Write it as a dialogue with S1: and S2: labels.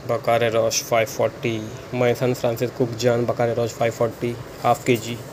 S1: Bacare Roche 540, Maison Francis Cook Jean Bacare Roche 540, half kg.